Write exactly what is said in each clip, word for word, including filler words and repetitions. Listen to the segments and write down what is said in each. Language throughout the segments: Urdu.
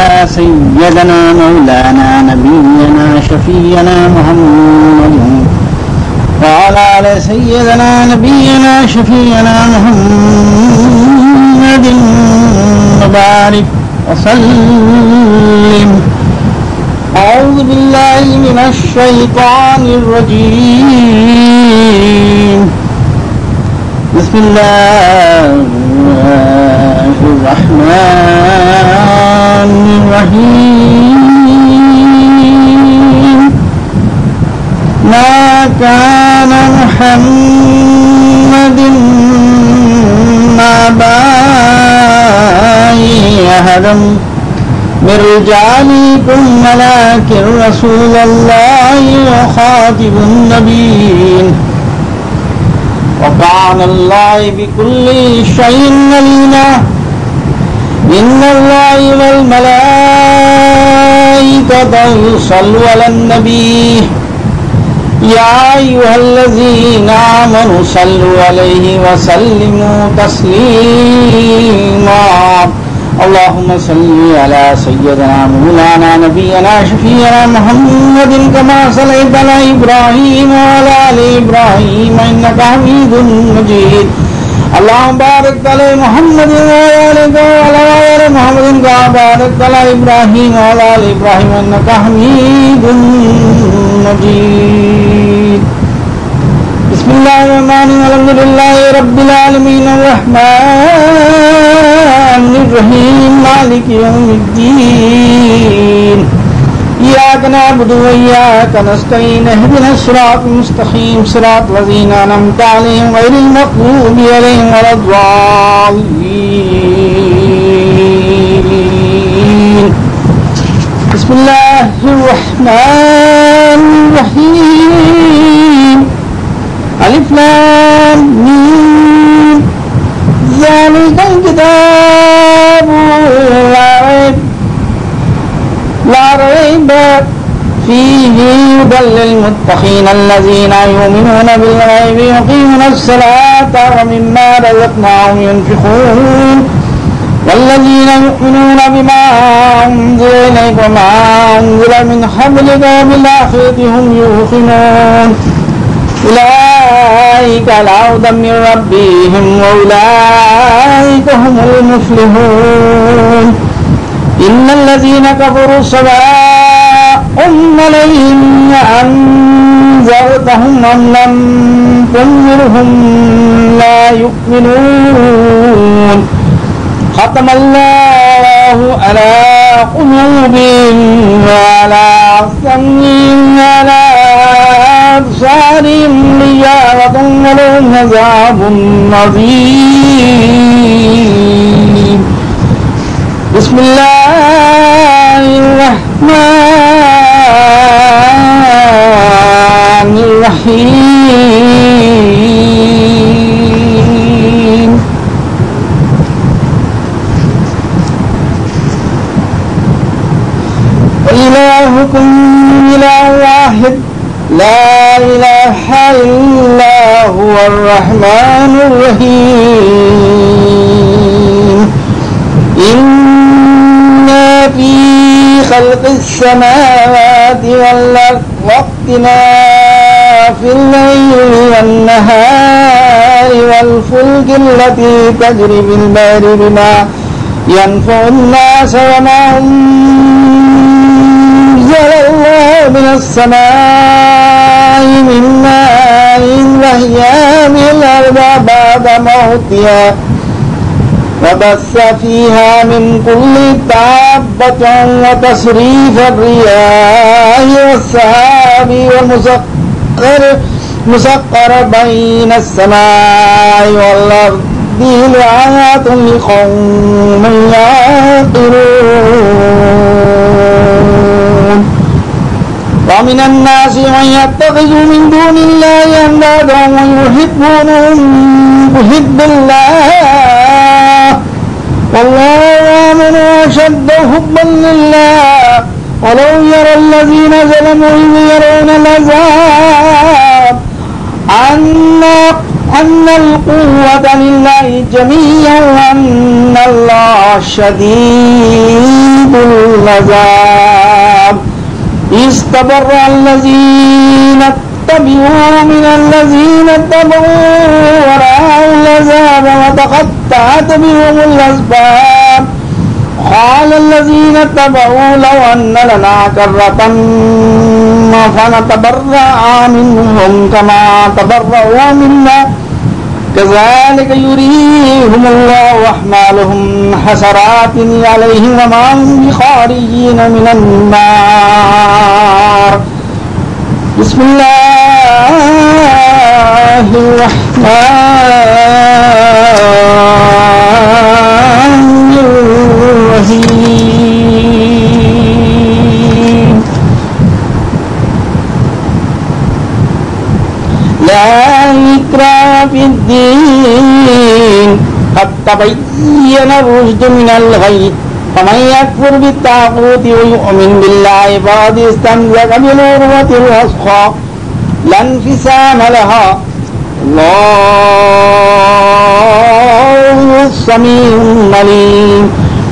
سيدنا مولانا نبينا شفينا محمد وعلى آل سيدنا نبينا شفينا محمد وبارك وسلم. أعوذ بالله من الشيطان الرجيم. بسم الله الرحمن الرحيم. ما كان محمد أبا أحد من رجالكم ولكن رسول الله وخاتم النبيين وكان الله بكل شيء عليما. إن الله والملائكة يصلون على النبي يا أيها الذين آمنوا صلوا عليه وسلموا تسليما. اللهم صل على سيدنا مولانا نبينا شفيعنا محمد كما صليت على إبراهيم وعلى آل إبراهيم إنك حميد مجيد. اللهم بارك على محمد وعلى آل محمد كما باركت على إبراهيم وعلى آل إبراهيم إنك حميد مجيد. بسم الله الرحمن الرحيم. الحمد لله رب العالمين الرحمن الرحيم مالك يوم الدين. إياك نعبد وإياك نستعين اهدنا الصراط المستقيم صراط الذين أنعمت عليهم غير المغضوب عليهم ولا الضالين. بسم الله الرحمن الرحيم. ألف لام ميم. ذلك الكتاب لا ريب لا ريب فيه هدى للمتقين الذين يؤمنون بالغيب ويقيمون الصلاة ومما رزقناهم ينفقون والذين يؤمنون بما أنزل إليك وما أنزل من قبلك وبالآخرة هم يوقنون. أولئك على هدى من ربهم وأولئك هم المفلحون. إن الذين كفروا سواء عليهم أأنذرتهم أم لم تنذرهم لا يؤمنون. ختم الله على قلوبهم وعلى سمعهم وعلى أبصارهم غشاوة ولهم عذاب عظيم. بسم الله الرحمن الرحيم. وإلهكم إله واحد لا إله إلا هو الرحمن الرحيم. إن في خلق السماوات والأرض واختلاف الليل والنهار والفلك التي تجري في البحر بما ينفع الناس وما أنزل الله من السماء من ماء فأحيا به الأرض بعد موتها وبث فيها من كل دابة وتصريف الرياح والسحاب والمسخر مسخر بين السماء والأرض لآيات لقوم يعقلون. ومن الناس من يتخذ من دون الله أندادا ويحبونهم يحب الله والله آمن أشد حبا لله ولو يرى الذين ظلموا إذ يرون العذاب أن أن القوة لله جميعا وأن الله شديد العذاب استبرأ الذين اتبعوا من الذين اتبعوا ورأوا العذاب وتقطعت بهم الأسباب قال الذين اتبعوا لو أن لنا كرة فنتبرأ منهم كما تبرأوا منا كذلك يريهم الله أعمالهم حسرات عليهم وما هم بخارجين من النار بسم الله الرحمن الرحيم لا إكراه في الدين قد تبين الرشد من الغي فمن يكفر بالطاغوت ويؤمن بالله فقد استمسك بالعروة الوثقى لا انفصام لها الله السميع العليم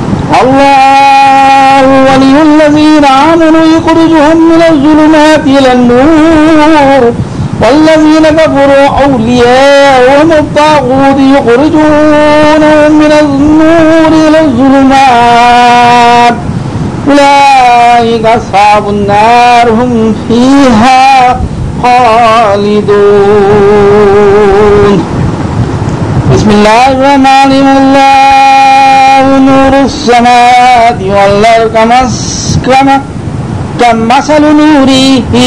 الله ولي الذين آمنوا يخرجهم من الظلمات إلى النور والذين كفروا أولياءهم الطاغوت يخرجونهم من النور إلى الظلمات أولئك أصحاب النار هم فيها خالدون بسم الله الرحمن الرحيم الله نور السماوات والأرض كمسكمة كمثل نوره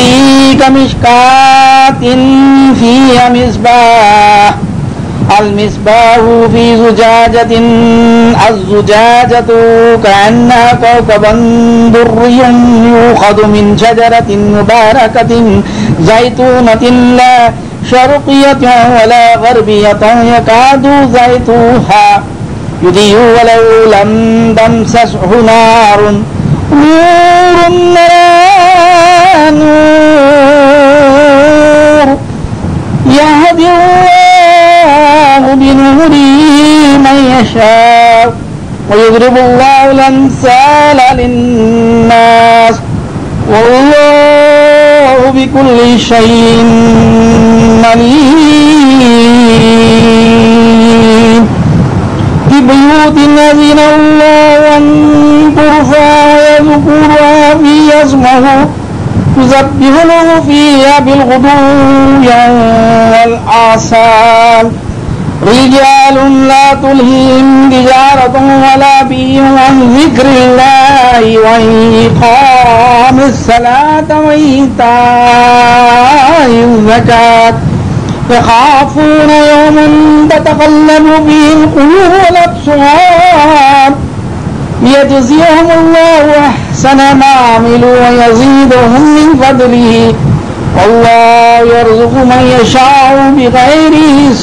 كمشكاة فيها مصباح المصباح في زجاجة الزجاجة كأنها كوكب دري يوقد من شجرة مباركة زيتونة لا شرقية ولا غربية يكاد زيتها يضيء ولو لم تمسسه نار نور على نور يهدي الله بنوره من يشاء ويضرب الله الأمثال للناس والله بكل شيء عليم في بيوت الذين الله أن ترفع ويذكرها في اسمه يسبح له فيها بالغدو والآصال رجال لا تلهيهم تجارة ولا بيع عن ذكر الله وإقام الصلاة وإيتاء الزكاة يخافون يوما تتقلب فيه القلوب والأبصار ليجزيهم الله أحسن ما عملوا ويزيدهم من فضله والله يرزق من يشاء بغير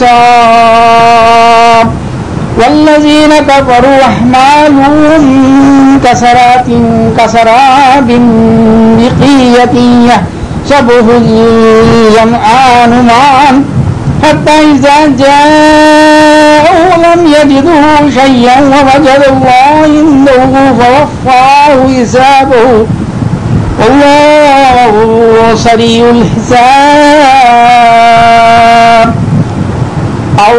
حساب والذين كفروا أعمالهم كسرات كسراب بقية يحسبه الظمآن ماء حتى إذا جاءوا لم يجدوا شيئا ووجد الله عنده فوفاه حسابه والله سريع الحساب أو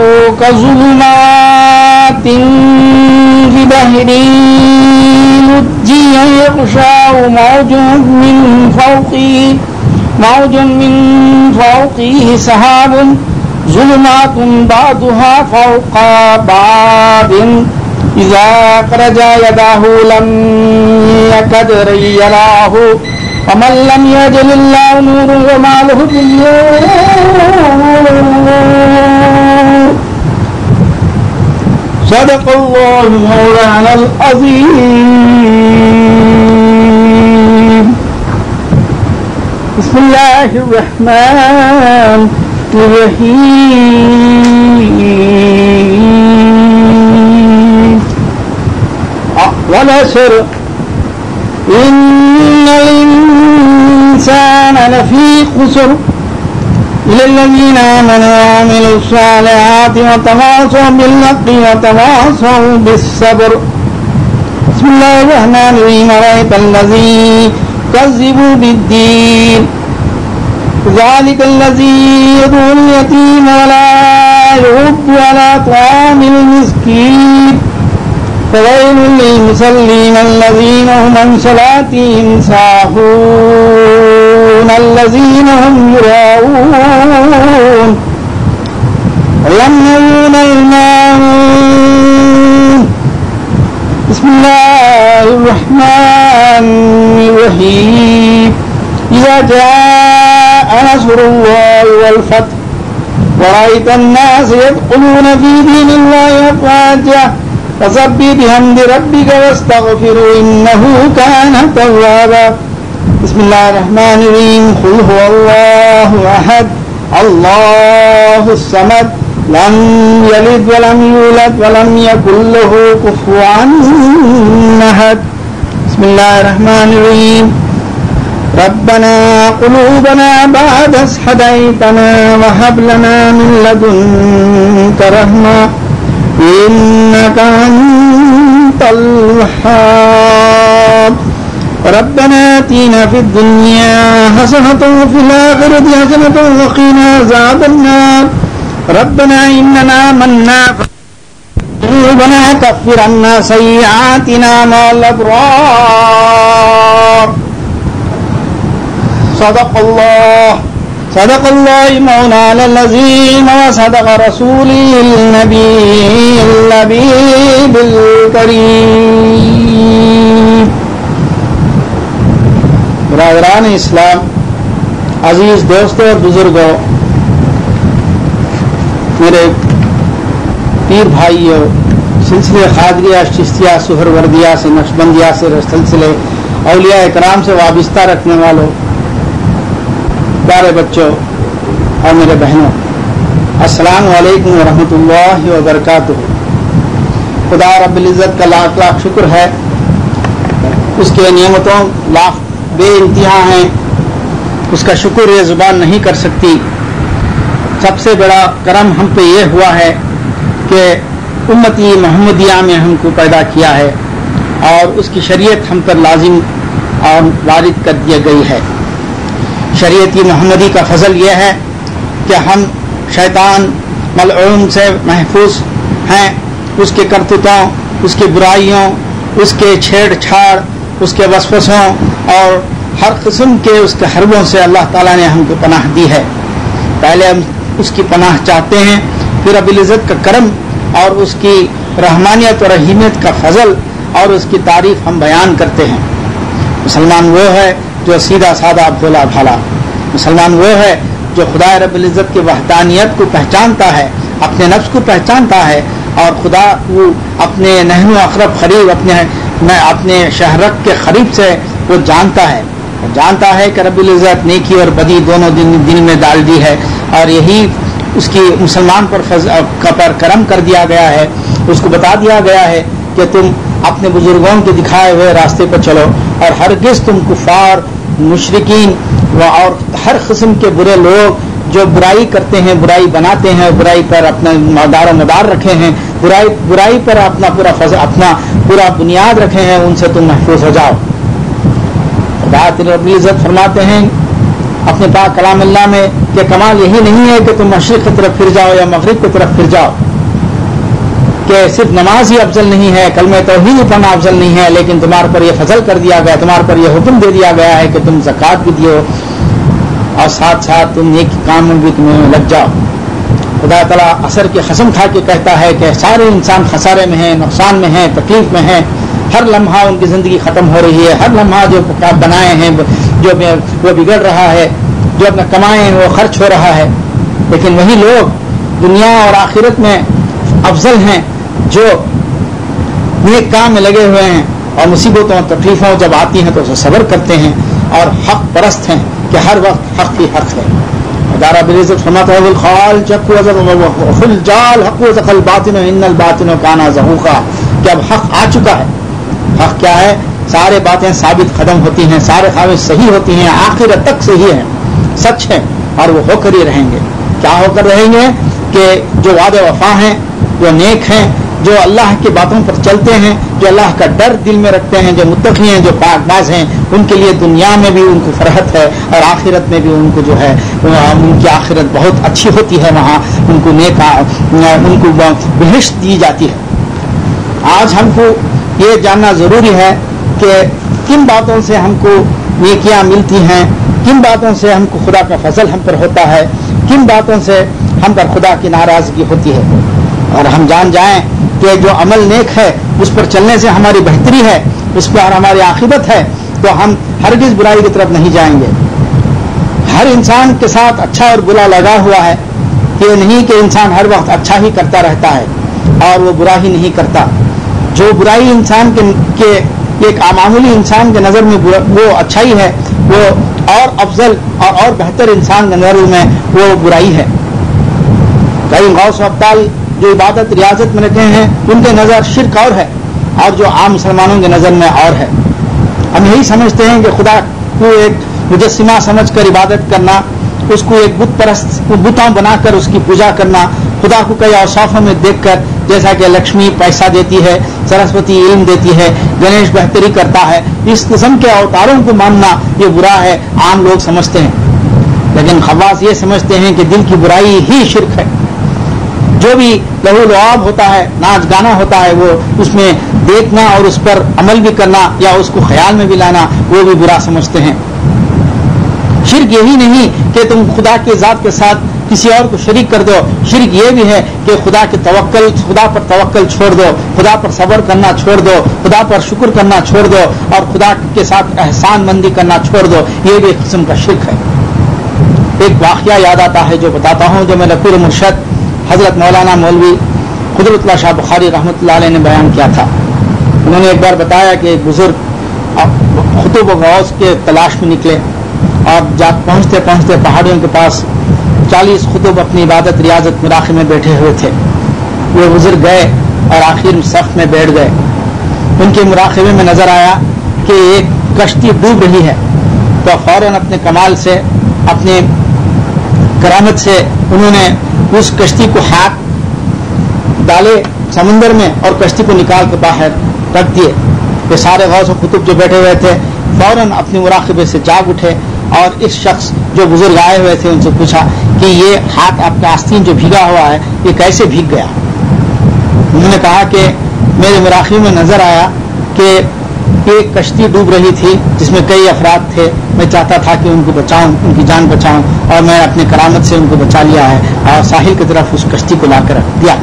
كظلمات في بحر لجي يغشاه موج من فوقه موج من فوقه سحاب ظلمات بعضها فوق بعض إذا أخرج يده لم يكد يراه ومن لم يجعل الله نورا وما له من نور صدق الله مولانا العظيم بسم الله الرحمن الرحيم والعصر إن الإنسان لفي خسر إلا الذين آمنوا وعملوا الصالحات وتواصوا بالحق وتواصوا بالصبر بسم الله الرحمن الرحيم أرأيت الذي يكذب بالدين ذلك الذي يدعو اليتيم ولا يحض على طعام المسكين فويل للمصلين الذين هم عن صلاتهم ساهون الذين هم يراءون يمنعون الماعون بسم الله الرحمن الرحيم إذا جاء نصر الله والفتح ورأيت الناس يدخلون في دين الله أفواجا فسبح بحمد ربك واستغفره إنه كان توابا بسم الله الرحمن الرحيم قل هو الله أحد الله الصمد لم يلد ولم يولد ولم يكن له كفوا أحد بسم الله الرحمن الرحيم ربنا قلوبنا بعد إذ هديتنا وهب لنا من لدنك رحمة إنك أنت الوهاب ربنا آتنا في الدنيا حسنة وفي الآخرة حسنة وقنا عذاب النار ربنا إننا آمنا ربنا كفر عنا سيئاتنا مع الأبرار صدق الله صدق الله مولانا العظيم وصدق رسوله النبي اللبيب الكريم برادران اسلام، عزیز دوستوں اور بزرگوں، میرے پیر بھائیوں، سلسلے قادریہ، چشتیہ، سہروردیہ سے، نقشبندیہ سے، سلسلے اولیاء اکرام سے وابستہ رکھنے والوں، پیارے بچوں اور میرے بہنوں، السلام علیکم ورحمۃ اللہ وبرکاتہ۔ خدا رب العزت کا لاکھ لاکھ شکر ہے، اس کے نعمتوں لاکھ بے انتہا ہیں، اس کا شکر یہ زبان نہیں کر سکتی۔ سب سے بڑا کرم ہم پہ یہ ہوا ہے کہ امتی محمدیہ میں ہم کو پیدا کیا ہے اور اس کی شریعت ہم پر لازم اور وارد کر دی گئی ہے۔ شریعت محمدی کا فضل یہ ہے کہ ہم شیطان ملعون سے محفوظ ہیں، اس کے کرتوتوں، اس کی برائیوں، اس کے چھیڑ چھاڑ، اس کے وسوسوں اور ہر قسم کے اس کے حربوں سے اللہ تعالیٰ نے ہم کو پناہ دی ہے۔ پہلے ہم اس کی پناہ چاہتے ہیں، پھر رب العزت کا کرم اور اس کی رحمانیت اور رحیمیت کا فضل اور اس کی تعریف ہم بیان کرتے ہیں۔ مسلمان وہ ہے جو سیدھا سادہ بھولا بھالا، مسلمان وہ ہے جو خدا رب العزت کی وحدانیت کو پہچانتا ہے، اپنے نفس کو پہچانتا ہے اور خدا کو اپنے نحن و اقرب قریب، اپنے اپنے شہرت کے قریب سے وہ جانتا ہے، جانتا ہے کہ رب العزت نیکی اور بدی دونوں دن دل میں ڈال دی ہے، اور یہی اس کی مسلمان پر پر کرم کر دیا گیا ہے۔ اس کو بتا دیا گیا ہے کہ تم اپنے بزرگوں کے دکھائے ہوئے راستے پر چلو اور ہرگز تم کفار، مشرکین و اور ہر قسم کے برے لوگ جو برائی کرتے ہیں، برائی بناتے ہیں، برائی پر اپنا مدار و مدار رکھے ہیں، برائی برائی پر اپنا پورا فضل، اپنا پورا بنیاد رکھے ہیں، ان سے تم محفوظ ہو جاؤ۔ رب العزت فرماتے ہیں اپنے پاک کلام اللہ میں کہ کمال یہی نہیں ہے کہ تم مشرق کی طرف پھر جاؤ یا مغرب کی طرف پھر جاؤ، کہ صرف نماز ہی افضل نہیں ہے، کلمہ توحید پڑھنا افضل نہیں ہے، لیکن تمہارے پر یہ فضل کر دیا گیا، تمہارے پر یہ حکم دے دیا گیا ہے کہ تم زکوٰۃ بھی دیو اور ساتھ ساتھ تم نیک کام میں بھی تمہیں لگ جاؤ۔ خدا تعالیٰ عصر کی قسم کھا کے کہتا ہے کہ سارے انسان خسارے میں ہیں، نقصان میں ہیں، تکلیف میں ہیں، ہر لمحہ ان کی زندگی ختم ہو رہی ہے، ہر لمحہ جو بنائے ہیں جو وہ بگڑ رہا ہے، جو اپنا کمائے ہیں وہ خرچ ہو رہا ہے، لیکن وہی لوگ دنیا اور آخرت میں افضل ہیں جو نیک کام میں لگے ہوئے ہیں اور مصیبتوں اور تکلیفوں جب آتی ہیں تو اسے صبر کرتے ہیں اور حق پرست ہیں کہ ہر وقت حق ہی حق ہے۔ ادارہ بالعزت فرماتا ہے الخال چکو فل جال حق و زخل باطن ان الباطن کانا زہوقا، کہ اب حق آ چکا ہے۔ حق کیا ہے؟ سارے باتیں ثابت قدم ہوتی ہیں، سارے خواہش صحیح ہوتی ہیں، آخرت تک صحیح ہیں، سچ ہے اور وہ ہو کر ہی رہیں گے۔ کیا ہو کر رہیں گے؟ کہ جو وعدے وفا ہیں، جو نیک ہیں، جو اللہ کی باتوں پر چلتے ہیں، جو اللہ کا ڈر دل میں رکھتے ہیں، جو متقی ہیں، جو پاک باز ہیں، ان کے لیے دنیا میں بھی ان کو فرحت ہے اور آخرت میں بھی ان کو جو ہے ان کی آخرت بہت اچھی ہوتی ہے، وہاں ان کو نیک ان کو بہشت دی جاتی ہے۔ آج ہم کو یہ جاننا ضروری ہے کہ کن باتوں سے ہم کو نیکیاں ملتی ہیں، کن باتوں سے ہم کو خدا کا فضل ہم پر ہوتا ہے، کن باتوں سے ہم پر خدا کی ناراضگی ہوتی ہے، اور ہم جان جائیں کہ جو عمل نیک ہے اس پر چلنے سے ہماری بہتری ہے، اس پر ہماری عاقبت ہے، تو ہم ہرگز برائی کی طرف نہیں جائیں گے۔ ہر انسان کے ساتھ اچھا اور برا لگا ہوا ہے، یہ نہیں کہ انسان ہر وقت اچھا ہی کرتا رہتا ہے اور وہ برا ہی نہیں کرتا۔ جو برائی انسان کے, کے ایک معمولی انسان کے نظر میں وہ اچھائی ہے، وہ اور افضل اور اور بہتر انسان کے نظر میں وہ برائی ہے۔ کئی غوث و ابدال جو عبادت ریاضت میں رکھے ہیں ان کے نظر شرک اور ہے، اور جو عام مسلمانوں کے نظر میں اور ہے۔ ہم یہی سمجھتے ہیں کہ خدا کو ایک مجسمہ سمجھ کر عبادت کرنا، اس کو ایک بت پرست بتوں بنا کر اس کی پوجا کرنا، خدا کو کئی اوصافوں میں دیکھ کر، جیسا کہ لکشمی پیسہ دیتی ہے، سرسوتی علم دیتی ہے، گنیش بہتری کرتا ہے، اس قسم کے اوتاروں کو ماننا یہ برا ہے، عام لوگ سمجھتے ہیں۔ لیکن خواص یہ سمجھتے ہیں کہ دل کی برائی ہی شرک ہے۔ جو بھی لہو لعاب ہوتا ہے، ناچ گانا ہوتا ہے، وہ اس میں دیکھنا اور اس پر عمل بھی کرنا یا اس کو خیال میں بھی لانا، وہ بھی برا سمجھتے ہیں۔ شرک یہی نہیں کہ تم خدا کی ذات کے ساتھ کسی اور کو شریک کر دو، شرک یہ بھی ہے کہ خدا کے توکل خدا پر توکل چھوڑ دو، خدا پر صبر کرنا چھوڑ دو، خدا پر شکر کرنا چھوڑ دو، اور خدا کے ساتھ احسان مندی کرنا چھوڑ دو، یہ بھی ایک قسم کا شرک ہے۔ ایک واقعہ یاد آتا ہے جو بتاتا ہوں، جو میں لقیر مرشد حضرت مولانا مولوی قدرت اللہ شاہ بخاری رحمۃ اللہ علیہ نے بیان کیا تھا۔ انہوں نے ایک بار بتایا کہ ایک بزرگ خطب و غوث کے تلاش میں نکلے اور جا پہنچتے پہنچتے پہاڑیوں کے پاس چالیس خطب اپنی عبادت ریاضت مراقبے میں بیٹھے ہوئے تھے۔ وہ بزرگ گئے اور آخر صف میں بیٹھ گئے۔ ان کے مراقبے میں نظر آیا کہ ایک کشتی ڈوب رہی ہے، تو فوراً اپنے کمال سے، اپنے کرامت سے انہوں نے اس کشتی کو ہاتھ ڈالے سمندر میں اور کشتی کو نکال کے باہر رکھ دیے۔ یہ سارے غوث و خطب جو بیٹھے ہوئے تھے فوراً اپنے مراقبے سے جاگ اٹھے اور اس شخص جو بزرگ آئے ہوئے تھے ان سے پوچھا کہ یہ ہاتھ آپ کا آستین جو بھیگا ہوا ہے یہ کیسے بھیگ گیا؟ انہوں نے کہا کہ میرے مراقبے میں نظر آیا کہ ایک کشتی ڈوب رہی تھی جس میں کئی افراد تھے، میں چاہتا تھا کہ ان کو بچاؤں، ان کی جان بچاؤں، اور میں اپنے کرامت سے ان کو بچا لیا ہے اور ساحل کی طرف اس کشتی کو لا کر رکھ دیا۔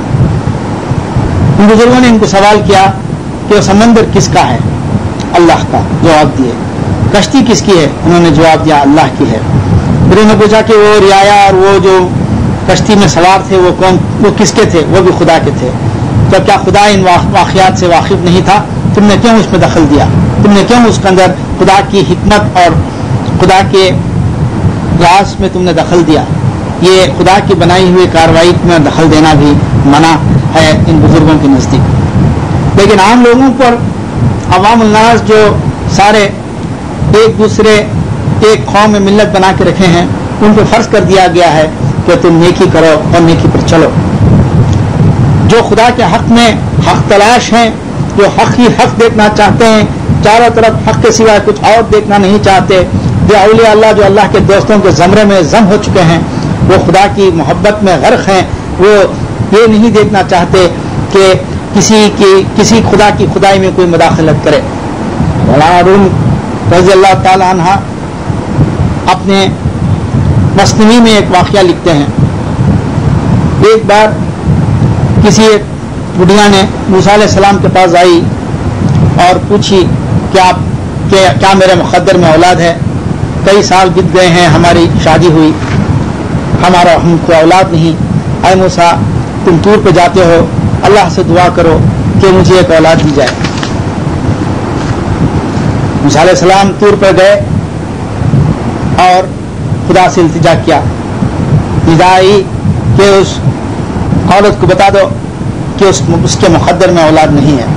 ان بزرگوں نے ان کو سوال کیا کہ وہ سمندر کس کا ہے؟ اللہ کا۔ جواب دیے۔ کشتی کس کی ہے؟ انہوں نے جواب دیا اللہ کی ہے۔ پھر انہوں نے پوچھا کہ وہ رعایا اور وہ جو کشتی میں سوار تھے وہ کون، وہ کس کے تھے؟ وہ بھی خدا کے تھے۔ تو کیا خدا ان واقعات سے واقف نہیں تھا؟ تم نے کیوں اس میں دخل دیا؟ تم نے کیوں اس کے اندر خدا کی حکمت اور خدا کے راز میں تم نے دخل دیا؟ یہ خدا کی بنائی ہوئی کارروائی میں دخل دینا بھی منع ہے ان بزرگوں کے نزدیک۔ لیکن عام لوگوں پر، عوام الناس جو سارے ایک دوسرے ایک قوم میں ملت بنا کے رکھے ہیں، ان پہ فرض کر دیا گیا ہے کہ تم نیکی کرو اور نیکی پر چلو۔ جو خدا کے حق میں حق تلاش ہیں، جو حق ہی حق دیکھنا چاہتے ہیں، چاروں طرف حق کے سوا کچھ اور دیکھنا نہیں چاہتے، جو اولیاء اللہ جو اللہ کے دوستوں کے زمرے میں ضم ہو چکے ہیں، وہ خدا کی محبت میں غرق ہیں، وہ یہ نہیں دیکھنا چاہتے کہ کسی کی کسی خدا کی خدائی میں کوئی مداخلت کرے۔ مولانا روم رضی اللہ تعالی عنہ اپنے مثنوی میں ایک واقعہ لکھتے ہیں۔ ایک بار کسی ایک بڑھیا نے موسیٰ علیہ السلام کے پاس آئی اور پوچھی کہ آپ کہ کیا میرے مقدر میں اولاد ہے؟ کئی سال بیت گئے ہیں، ہماری شادی ہوئی، ہمارا ہم کو اولاد نہیں۔ اے موسیٰ، تم طور پہ جاتے ہو، اللہ سے دعا کرو کہ مجھے ایک اولاد دی جائے۔ موسیٰ علیہ السلام طور پر گئے اور خدا سے التجا کیا، ندا آئی کہ اس عورت کو بتا دو کہ اس, اس کے مقدر میں اولاد نہیں ہے۔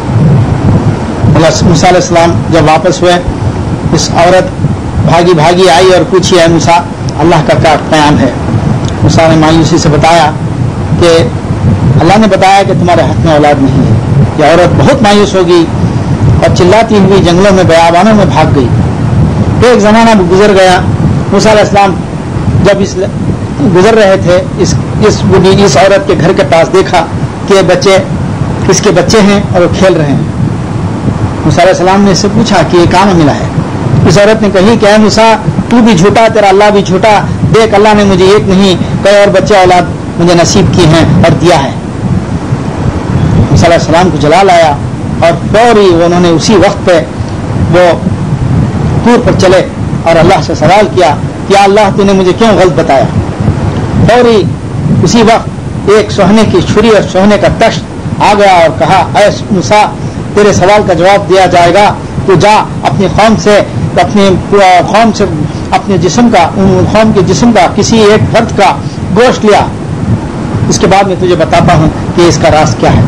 موسیٰ علیہ السلام جب واپس ہوئے، اس عورت بھاگی بھاگی آئی اور پوچھی، اے موسیٰ، اللہ کا کیا قیام ہے؟ موسیٰ نے مایوسی سے بتایا کہ اللہ نے بتایا کہ تمہارے حق میں اولاد نہیں ہے. یہ عورت بہت مایوس ہوگی اور چلاتی ہوئی جنگلوں میں بیابانوں میں بھاگ گئی. ایک زمانہ گزر گیا. موسیٰ علیہ السلام جب اس گزر رہے تھے اس اس بوڑھی اس عورت کے گھر کے پاس دیکھا کہ بچے اس کے بچے ہیں اور وہ کھیل رہے ہیں. موسیٰ علیہ السلام نے اس سے پوچھا کہ یہ کام ملا ہے. اس عورت نے کہی کہ اے موسیٰ تو بھی جھوٹا تیرا اللہ بھی جھوٹا. دیکھ اللہ نے مجھے ایک نہیں کئی اور بچے اولاد مجھے نصیب کی ہیں اور دیا ہے. موسیٰ علیہ السلام کو جلال آیا اور فوری انہوں نے اسی وقت پہ وہ طور پر چلے اور اللہ سے سوال کیا کہ یا اللہ تو نے مجھے کیوں غلط بتایا. فوری اسی وقت ایک سوہنے کی چھری اور سوہنے کا تشت آ گیا اور کہا اے موسیٰ تیرے سوال کا جواب دیا جائے گا. تو جا اپنی قوم سے اپنی قوم سے اپنے جسم کا قوم کے جسم کا کسی ایک فرد کا گوشت لیا. اس کے بعد میں تجھے بتاتا ہوں کہ اس کا راز کیا ہے.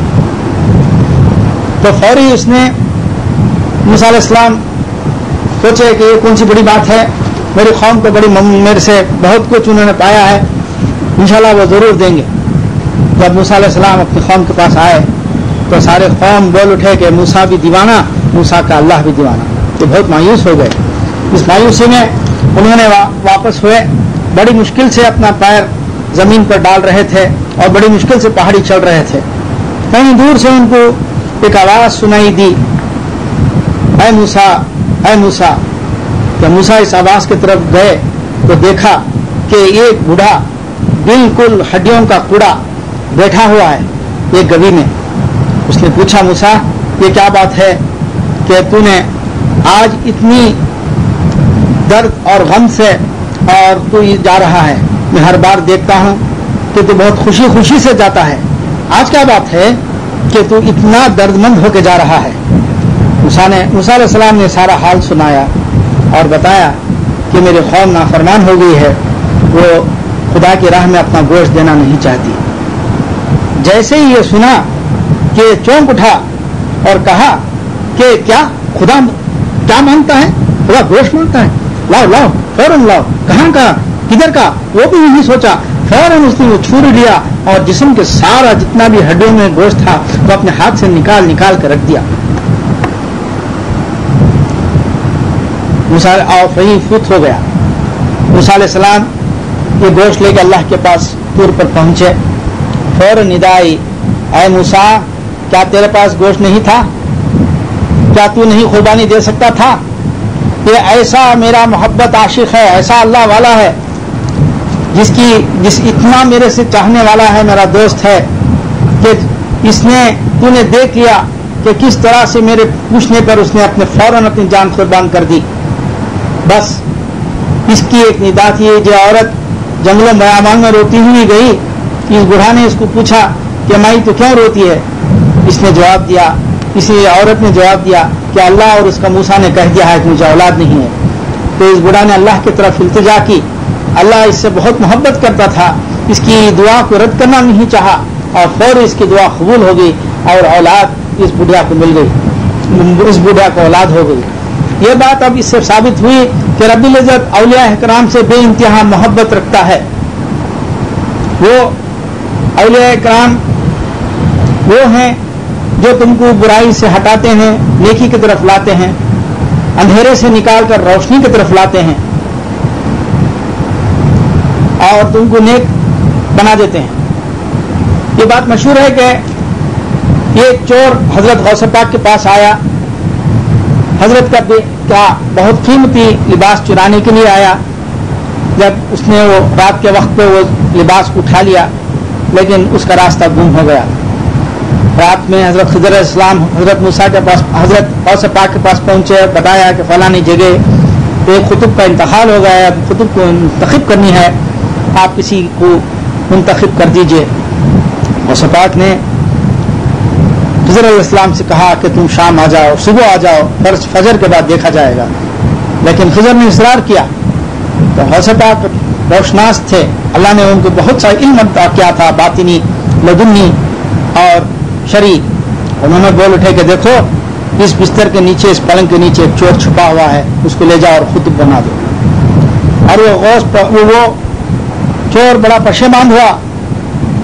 تو فوری اس نے موسیٰ علیہ السلام سوچے کہ یہ کون سی بڑی بات ہے. میری قوم کو بڑی میرے سے بہت کچھ انہوں نے پایا ہے انشاءاللہ وہ ضرور دیں گے. جب موسیٰ علیہ السلام اپنی قوم کے پاس آئے تو سارے قوم بول اٹھے کہ موسیٰ بھی دیوانہ موسیٰ کا اللہ بھی دیوانہ. تو بہت مایوس ہو گئے. اس مایوسی میں انہوں نے واپس ہوئے. بڑی مشکل سے اپنا پیر زمین پر ڈال رہے تھے اور بڑی مشکل سے پہاڑی چڑھ رہے تھے. کہیں دور سے ان کو ایک آواز سنائی دی اے موسیٰ اے موسیٰ. جب موسیٰ اس آواز کی طرف گئے تو دیکھا کہ ایک بوڑھا بالکل ہڈیوں کا کوڑا بیٹھا ہوا ہے ایک گوی میں. اس نے پوچھا موسیٰ یہ کیا بات ہے کہ تو نے آج اتنی درد اور غم سے اور تو جا رہا ہے. میں ہر بار دیکھتا ہوں کہ تو بہت خوشی خوشی سے جاتا ہے. آج کیا بات ہے کہ تو اتنا درد مند ہو کے جا رہا ہے. موسیٰ نے موسیٰ علیہ السلام نے سارا حال سنایا اور بتایا کہ میری قوم نافرمان ہو گئی ہے. وہ خدا کی راہ میں اپنا گوشت دینا نہیں چاہتی. جیسے ہی یہ سنا کہ چونک اٹھا اور کہا کہ کیا خدا کیا مانگتا ہے؟ خدا گوشت مانگتا ہے. لاؤ لاؤ فوراً لاؤ. کہاں کا کدھر کا وہ بھی نہیں سوچا. فوراً اس نے وہ چھری لیا اور جسم کے سارا جتنا بھی ہڈیوں میں گوشت تھا وہ اپنے ہاتھ سے نکال نکال کر رکھ دیا. موسیٰ اور وہی فوت ہو گیا. موسیٰ علیہ السلام یہ گوشت لے کے اللہ کے پاس طور پر پہنچے. فوراً ندا آئی اے موسیٰ کیا تیرے پاس گوشت نہیں تھا؟ کیا تو نہیں قربانی دے سکتا تھا؟ یہ ایسا میرا محبت عاشق ہے ایسا اللہ والا ہے جس کی جس اتنا میرے سے چاہنے والا ہے میرا دوست ہے کہ اس نے تو نے دیکھ لیا کہ کس طرح سے میرے پوچھنے پر اس نے اپنے فوراً اپنی جان قربان کر دی. بس اس کی ایک ندا تھی. جو عورت جنگلوں بیابان میں روتی ہوئی گئی اس بوڑھا نے اس کو پوچھا کہ مائی تو کیوں روتی ہے؟ اس نے جواب دیا اسی عورت نے جواب دیا کہ اللہ اور اس کا موسیٰ نے کہہ دیا ہے کہ مجھے اولاد نہیں ہے. تو اس بوڑھا نے اللہ کی طرف التجا کی. اللہ اس سے بہت محبت کرتا تھا. اس کی دعا کو رد کرنا نہیں چاہا اور فوراً اس کی دعا قبول ہو گئی اور اولاد اس بوڑھا کو مل گئی. اس بوڑھا کو اولاد ہو گئی. یہ بات اب اس سے ثابت ہوئی کہ رب العزت اولیاء اکرام سے بے انتہا محبت رکھتا ہے. وہ اولیاء اکرام وہ ہیں جو تم کو برائی سے ہٹاتے ہیں نیکی کی طرف لاتے ہیں اندھیرے سے نکال کر روشنی کی طرف لاتے ہیں اور تم کو نیک بنا دیتے ہیں. یہ بات مشہور ہے کہ ایک چور حضرت غوث پاک کے پاس آیا. حضرت کا کا بہت قیمتی لباس چرانے کے لیے آیا. جب اس نے وہ رات کے وقت پہ وہ لباس اٹھا لیا لیکن اس کا راستہ گم ہو گیا. رات میں حضرت خضر علیہ السلام حضرت موسیٰ کے پاس حضرت غوث پاک کے پاس پہنچے. بتایا کہ فلانی جگہ ایک خطب کا انتقال ہو گیا ہے. اب خطب کو منتخب کرنی ہے آپ کسی کو منتخب کر دیجئے. غوث پاک نے خضر علیہ السلام سے کہا کہ تم شام آ جاؤ صبح آ جاؤ فجر کے بعد دیکھا جائے گا. لیکن خضر نے اصرار کیا. تو غوث پاک روشناس تھے. اللہ نے ان کو بہت سا علم عطا کیا تھا باطنی لدنی اور شرعی. انہوں نے بول اٹھے کہ دیکھو اس بستر کے نیچے اس پلنگ کے نیچے ایک چور چھپا ہوا ہے اس کو لے جاؤ اور خطب بنا دو. اور وہ غوث وہ چور بڑا پشیمان ہوا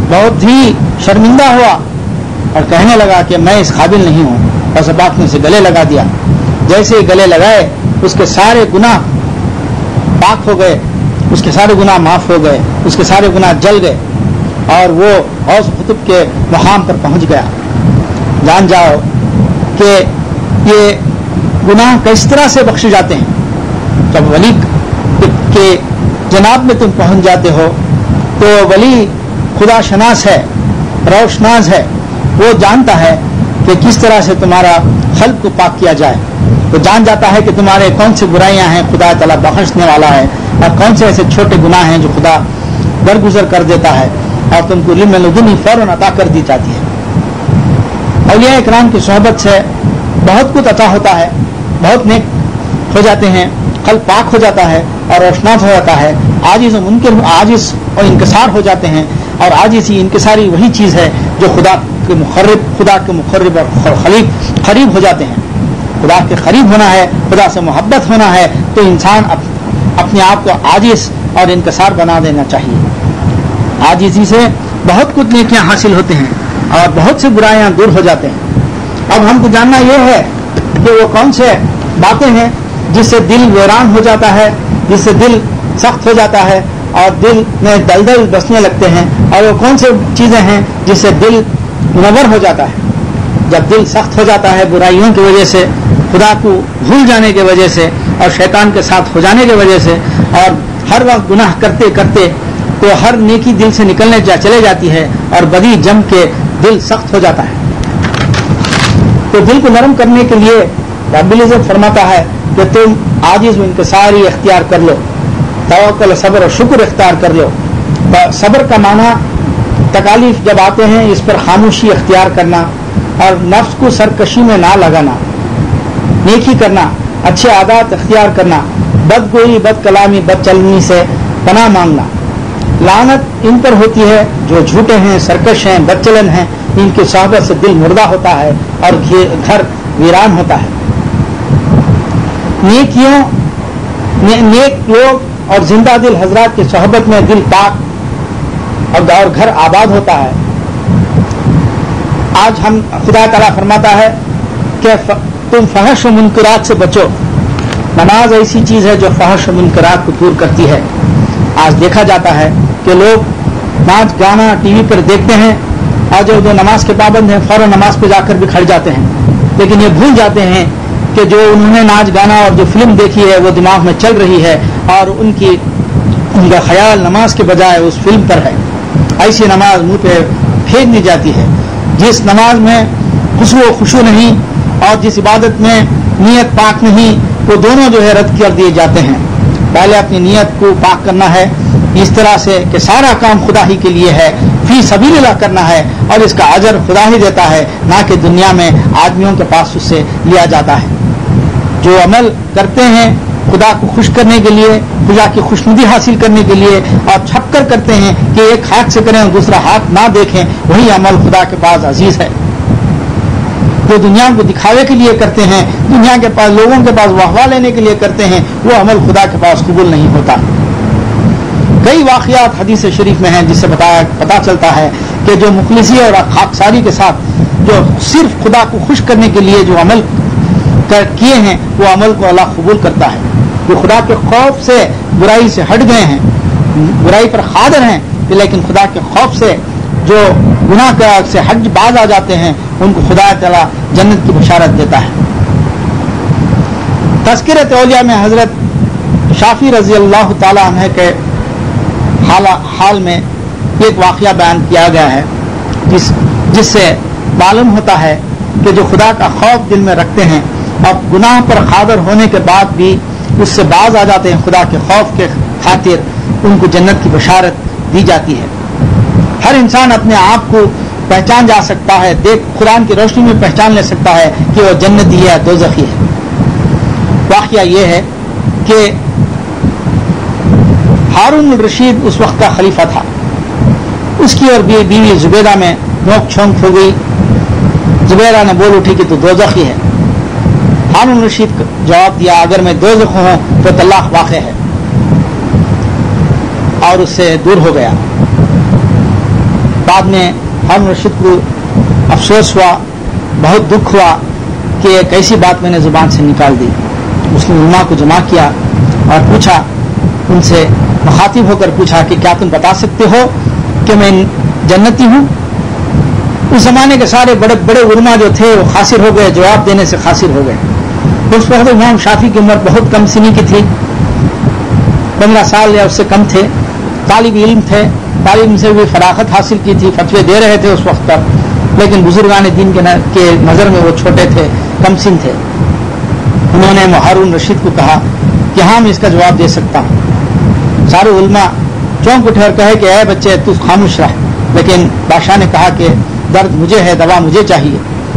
بہت ہی شرمندہ ہوا اور کہنے لگا کہ میں اس قابل نہیں ہوں، اور سب نے اسے گلے لگا دیا۔ جیسے ہی گلے لگائے اس کے سارے گناہ پاک ہو گئے، اس کے سارے گناہ معاف ہو گئے، اس کے سارے گناہ جل گئے اور وہ غوث قطب کے مقام پر پہنچ گیا۔ جان جاؤ کہ یہ گناہ کس طرح سے بخشے جاتے ہیں۔ جب ولی کے جناب میں تم پہنچ جاتے ہو تو ولی خدا شناس ہے، روشناس ہے، وہ جانتا ہے کہ کس طرح سے تمہارا خلق کو پاک کیا جائے۔ وہ جان جاتا ہے کہ تمہارے کون سی برائیاں ہیں خدا تعالیٰ بخشنے والا ہے، اور کون سے ایسے چھوٹے گناہ ہیں جو خدا درگزر کر دیتا ہے اور تم کو علم لدنی فوراً عطا کر دی جاتی ہے۔ اولیاء اکرام کی صحبت سے بہت کچھ عطا ہوتا ہے، بہت نیک ہو جاتے ہیں، قلب پاک ہو جاتا ہے اور روشناس ہو جاتا ہے، عاجز و منکر عاجز اور انکسار ہو جاتے ہیں، اور عاجزی انکساری وہی چیز ہے جو خدا کے مقرب خدا کے مقرب اور خلیب قریب ہو جاتے ہیں۔ خدا کے قریب ہونا ہے، خدا سے محبت ہونا ہے تو انسان اپنے آپ کو عاجز اور انکسار بنا دینا چاہیے۔ عاجزی سے بہت کچھ نیکیاں حاصل ہوتے ہیں اور بہت سے برائیاں دور ہو جاتے ہیں۔ اب ہم کو جاننا یہ ہے کہ وہ کون سے باتیں ہیں جس سے دل ویران ہو جاتا ہے، جس سے دل سخت ہو جاتا ہے اور دل میں دلدل بسنے لگتے ہیں، اور وہ کون سے چیزیں ہیں جس سے دل منور ہو جاتا ہے۔ جب دل سخت ہو جاتا ہے برائیوں کی وجہ سے، خدا کو بھول جانے کی وجہ سے اور شیطان کے ساتھ ہو جانے کی وجہ سے، اور ہر وقت گناہ کرتے کرتے تو ہر نیکی دل سے نکلنے جا چلے جاتی ہے اور بدی جم کے دل سخت ہو جاتا ہے۔ تو دل کو نرم کرنے کے لیے رب العزت فرماتا ہے کہ تم عاجز و انکساری اختیار کر لو، توکل صبر اور شکر اختیار کر لو۔ صبر کا معنی تکالیف جب آتے ہیں اس پر خاموشی اختیار کرنا اور نفس کو سرکشی میں نہ لگانا، نیکی کرنا، اچھے عادات اختیار کرنا، بد گوئی، بد کلامی، بد چلنی سے پناہ مانگنا۔ لعنت ان پر ہوتی ہے جو جھوٹے ہیں، سرکش ہیں، بد چلن ہیں، ان کی صحبت سے دل مردہ ہوتا ہے اور گھر ویران ہوتا ہے۔ نیکیوں نیک لوگ اور زندہ دل حضرات کی صحبت میں دل پاک اور گھر آباد ہوتا ہے۔ آج ہم خدا تعالیٰ فرماتا ہے کہ تم فحش و منکرات سے بچو۔ نماز ایسی چیز ہے جو فحش و منکرات کو دور کرتی ہے۔ آج دیکھا جاتا ہے کہ لوگ ناچ گانا ٹی وی پر دیکھتے ہیں اور جو جو نماز کے پابند ہیں فوراً نماز پہ جا کر بھی کھڑ جاتے ہیں، لیکن یہ بھول جاتے ہیں کہ جو انہوں نے ناچ گانا اور جو فلم دیکھی ہے وہ دماغ میں چل رہی ہے اور ان کی ان کا خیال نماز کے بجائے اس فلم پر ہے۔ ایسی نماز منہ پہ پھینک دی جاتی ہے۔ جس نماز میں خشوع و خشوع نہیں اور جس عبادت میں نیت پاک نہیں، وہ دونوں جو ہے رد کر دیے جاتے ہیں۔ پہلے اپنی نیت کو پاک کرنا ہے اس طرح سے کہ سارا کام خدا ہی کے لیے ہے، فی سبیل اللہ کرنا ہے، اور اس کا اجر خدا ہی دیتا ہے، نہ کہ دنیا میں آدمیوں کے پاس اس سے لیا جاتا ہے۔ جو عمل کرتے ہیں خدا کو خوش کرنے کے لیے، خدا کی خوشنودی حاصل کرنے کے لیے، اور چھپ کر کرتے ہیں کہ ایک ہاتھ سے کریں اور دوسرا ہاتھ نہ دیکھیں، وہی عمل خدا کے پاس عزیز ہے۔ جو دنیا کو دکھاوے کے لیے کرتے ہیں، دنیا کے پاس لوگوں کے پاس واہ واہ لینے کے لیے کرتے ہیں، وہ عمل خدا کے پاس قبول نہیں ہوتا۔ کئی واقعات حدیث شریف میں ہیں جس سے بتایا پتا چلتا ہے کہ جو مخلصی اور خاکساری کے ساتھ جو صرف خدا کو خوش کرنے کے لیے جو عمل کیے ہیں وہ عمل کو اللہ قبول کرتا ہے۔ جو خدا کے خوف سے برائی سے ہٹ گئے ہیں، برائی پر قادر ہیں، لیکن خدا کے خوف سے جو گناہ سے ہٹ باز آ جاتے ہیں، ان کو خدا تعالیٰ جنت کی بشارت دیتا ہے۔ تذکرۃ اولیاء میں حضرت شافعی رضی اللہ تعالیٰ عنہ کے حال میں ایک واقعہ بیان کیا گیا ہے جس جس سے معلوم ہوتا ہے کہ جو خدا کا خوف دل میں رکھتے ہیں اور گناہ پر قادر ہونے کے بعد بھی اس سے باز آ جاتے ہیں، خدا کے خوف کے خاطر ان کو جنت کی بشارت دی جاتی ہے۔ ہر انسان اپنے آپ کو پہچان جا سکتا ہے، دیکھ قرآن کی روشنی میں پہچان لے سکتا ہے کہ وہ جنتی ہے دوزخی ہے۔ واقعہ یہ ہے کہ ہارون الرشید اس وقت کا خلیفہ تھا، اس کی اور بیوی زبیدہ میں نوک چھونک ہو گئی۔ زبیدہ نے بول اٹھی کہ تو دوزخی ہے۔ ہارون الرشید جواب دیا اگر میں دوزخ ہوں تو طلاق واقع ہے، اور اس سے دور ہو گیا۔ بعد میں ہارون رشید کو افسوس ہوا، بہت دکھ ہوا کہ ایک ایسی بات میں نے زبان سے نکال دی. مسلم علماء کو جمع کیا اور پوچھا، ان سے مخاطب ہو کر پوچھا کہ کیا تم بتا سکتے ہو کہ میں جنتی ہوں؟ اس زمانے کے سارے بڑے بڑے علماء جو تھے وہ خاسر ہو گئے، جواب دینے سے خاسر ہو گئے. اس وقت امام شافعی کی عمر بہت کم سنی کی تھی، پندرہ سال یا اس سے کم تھے، طالب علم تھے، تعلیم سے بھی فراغت حاصل کی تھی، فتوے دے رہے تھے اس وقت تک، لیکن بزرگان دین کے نظر میں وہ چھوٹے تھے، کم سن تھے. انہوں نے ہارون رشید کو کہا کہ ہاں میں اس کا جواب دے سکتا ہوں. سارے علماء چونک اٹھے اور کہے کہ اے بچے تو خاموش رہ، لیکن بادشاہ نے کہا کہ درد مجھے ہے، دوا مجھے چاہیے.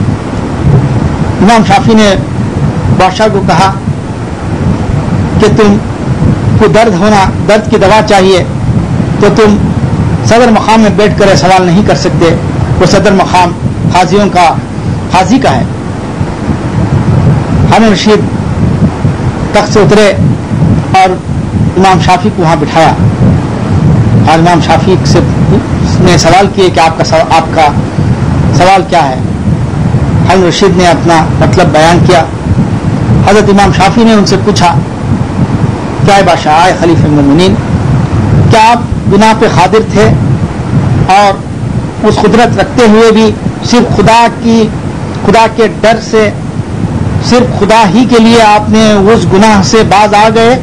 امام شافعی نے بادشاہ کو کہا کہ تم کو درد ہونا، درد کی دوا چاہیے تو تم صدر مقام میں بیٹھ کر سوال نہیں کر سکتے، وہ صدر مقام قاضیوں کا قاضی کا ہے. ہارون رشید تخت سے اترے اور امام شافعی کو وہاں بٹھایا اور امام شافعی سے نے سوال کیے کہ آپ کا سوال, آپ کا سوال کیا ہے. ہارون رشید نے اپنا مطلب بیان کیا. حضرت امام شافعی نے ان سے پوچھا، کیا ہے بادشاہ خلیفہ المومنین، کیا آپ گناہ پہ قادر تھے اور اس قدرت رکھتے ہوئے بھی صرف خدا کی خدا کے ڈر سے، صرف خدا ہی کے لیے آپ نے اس گناہ سے باز آ گئے؟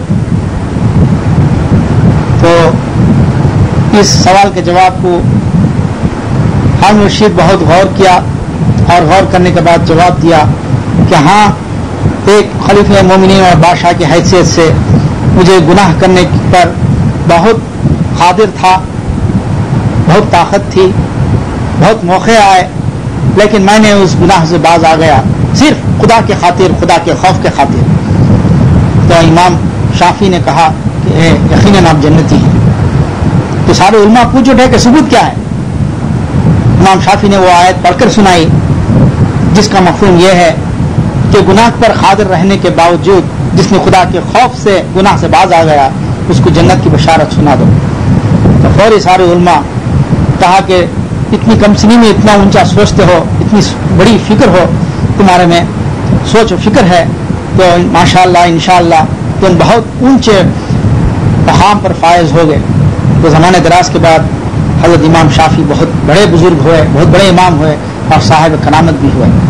تو اس سوال کے جواب کو ہارون رشید بہت غور کیا اور غور کرنے کے بعد جواب دیا کہ ہاں، ایک خلیفہ مومنین اور بادشاہ کی حیثیت سے مجھے گناہ کرنے پر بہت قادر تھا، بہت طاقت تھی، بہت موقع آئے، لیکن میں نے اس گناہ سے باز آ گیا صرف خدا کے خاطر، خدا کے خوف کے خاطر. تو امام شافعی نے کہا کہ یقیناً آپ جنتی ہیں. تو سارے علماء پوچھ اٹھے کہ ثبوت کیا ہے؟ امام شافعی نے وہ آیت پڑھ کر سنائی جس کا مفہوم یہ ہے کہ گناہ پر قادر رہنے کے باوجود جس نے خدا کے خوف سے گناہ سے باز آ گیا اس کو جنت کی بشارت سنا دو. تو فوری سارے علماء کہا کہ اتنی کم سنی میں اتنا اونچا سوچتے ہو، اتنی بڑی فکر ہو تمہارے میں، سوچ و فکر ہے، تو ماشاءاللہ انشاءاللہ تم بہت اونچے مقام پر فائز ہو گئے. تو زمانے دراز کے بعد حضرت امام شافعی بہت بڑے بزرگ ہوئے، بہت بڑے امام ہوئے اور صاحب کرامت بھی ہوئے.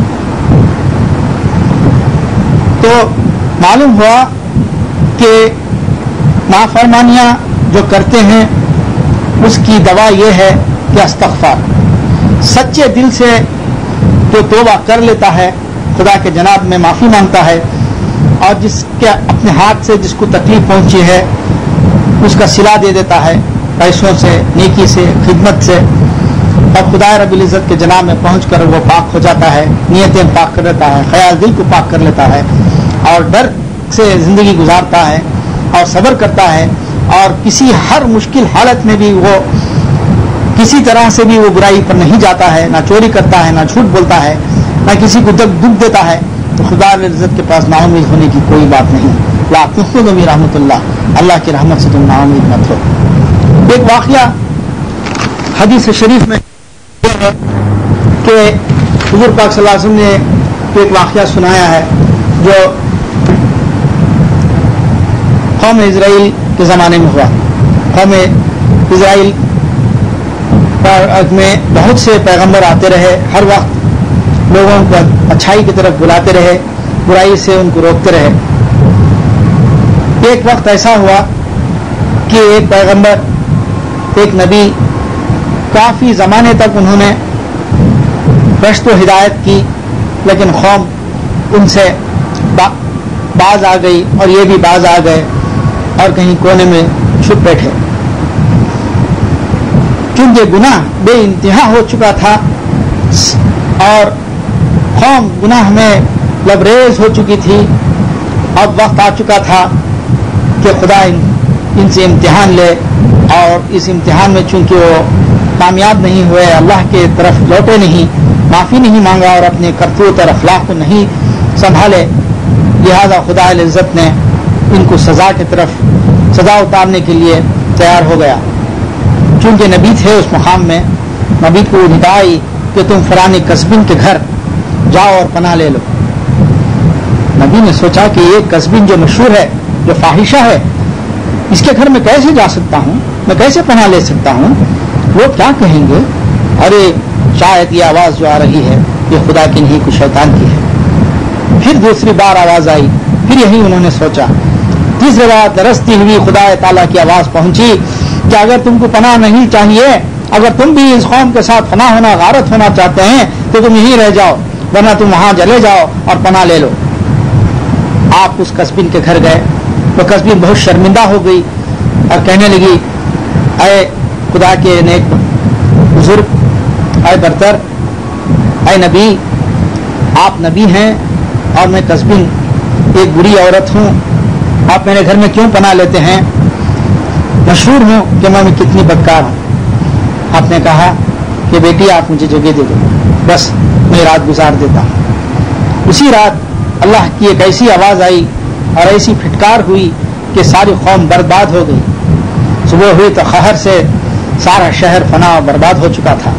تو معلوم ہوا کہ نافرمانیاں جو کرتے ہیں اس کی دوا یہ ہے کہ استغفار. سچے دل سے جو توبہ کر لیتا ہے، خدا کے جناب میں معافی مانگتا ہے اور جس کے اپنے ہاتھ سے جس کو تکلیف پہنچی ہے اس کا صلہ دے دیتا ہے، پیسوں سے، نیکی سے، خدمت سے، اور خدا رب العزت کے جناب میں پہنچ کر وہ پاک ہو جاتا ہے، نیتیں پاک کر لیتا ہے، خیال دل کو پاک کر لیتا ہے اور ڈر سے زندگی گزارتا ہے اور صبر کرتا ہے، اور کسی ہر مشکل حالت میں بھی وہ کسی طرح سے بھی وہ برائی پر نہیں جاتا ہے، نہ چوری کرتا ہے، نہ جھوٹ بولتا ہے، نہ کسی کو دکھ دیتا ہے، تو خدا رب العزت کے پاس نا امید ہونے کی کوئی بات نہیں. لا تخذوا من رحمت اللہ، اللہ کی رحمت سے تم نا امید مت ہو. ایک واقعہ حدیث شریف میں یہ ہے کہ حضور پاک صلی اللہ علیہ وسلم نے ایک واقعہ سنایا ہے جو قوم اسرائیل کے زمانے میں ہوا. قوم اسرائیل میں بہت سے پیغمبر آتے رہے، ہر وقت لوگوں کو اچھائی کی طرف بلاتے رہے، برائی سے ان کو روکتے رہے. ایک وقت ایسا ہوا کہ ایک پیغمبر، ایک نبی، کافی زمانے تک انہوں نے رشد و ہدایت کی، لیکن قوم ان سے باز آ گئی اور یہ بھی باز آ گئے اور کہیں کونے میں چھپ بیٹھے. کیونکہ گناہ بے انتہا ہو چکا تھا اور قوم گناہ میں لبریز ہو چکی تھی. اب وقت آ چکا تھا کہ خدا ان سے امتحان لے، اور اس امتحان میں چونکہ وہ کامیاب نہیں ہوئے، اللہ کے طرف لوٹے نہیں، معافی نہیں مانگا اور اپنے کرتوت اور اخلاق کو نہیں سنبھالے، لہذا خدا العزت نے ان کو سزا کی طرف سزا اتارنے کے لیے تیار ہو گیا. چونکہ نبی تھے اس مقام میں نبی کو ندا آئی کہ تم فلانے قصبین کے گھر جاؤ اور پناہ لے لو. نبی نے سوچا کہ یہ قصبین جو مشہور ہے، جو فاحشہ ہے، اس کے گھر میں کیسے جا سکتا ہوں، میں کیسے پناہ لے سکتا ہوں؟ وہ کیا کہیں گے؟ ارے شاید یہ آواز جو آ رہی ہے یہ خدا کی نہیں، کچھ شیطان کی ہے. پھر دوسری بار آواز آئی، پھر یہی انہوں نے سوچا. تیسری بار درستی ہوئی خدا تعالیٰ کی آواز پہنچی کہ اگر تم کو پناہ نہیں چاہیے، اگر تم بھی اس قوم کے ساتھ فنا ہونا، غارت ہونا چاہتے ہیں تو تم یہیں رہ جاؤ، ورنہ تم وہاں چلے جاؤ اور پناہ لے لو. آپ اس قصبین کے گھر گئے. وہ قصبین بہت شرمندہ ہو گئی اور کہنے لگی، اے خدا کے نیک بزرگ، اے برتر، اے نبی، آپ نبی ہیں اور میں قصبین ایک بری عورت ہوں، آپ میرے گھر میں کیوں پناہ لیتے ہیں؟ مشہور ہوں کہ میں کتنی بدکار ہوں. آپ نے کہا کہ بیٹی آپ مجھے جگہ دے دو، بس میں رات گزار دیتا ہوں. اسی رات اللہ کی ایک ایسی آواز آئی اور ایسی پھٹکار ہوئی کہ ساری قوم برباد ہو گئی. صبح ہوئی تو قہر سے سارا شہر فنا و برباد ہو چکا تھا.